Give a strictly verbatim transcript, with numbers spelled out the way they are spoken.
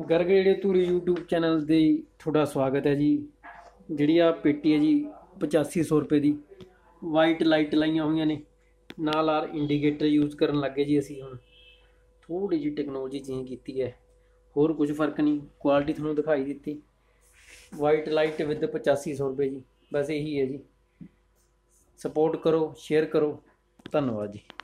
गर्ग ਜਿਹੜੇ Dhuri YouTube channel ਦੇ ਤੁਹਾਡਾ ਸਵਾਗਤ ਹੈ ਜੀ। ਜਿਹੜੀ ਆ ਪੇਟੀ ਹੈ ਜੀ ਪਚਾਸੀ सौ रुपये ਦੀ वाइट लाइट ਲਾਈਆਂ ਹੋਈਆਂ ਨੇ ਨਾਲ ਆਰ इंडीकेटर यूज़ ਕਰਨ ਲੱਗੇ जी। ਅਸੀਂ ਹੁਣ थोड़ी जी टेक्नोलॉजी चेंज की है, होर कुछ फर्क नहीं। क्वालिटी थोड़ा दिखाई दी। वाइट लाइट विद पचासी सौ रुपये जी, बस यही है जी। सपोर्ट करो, शेयर करो, धन्यवाद जी।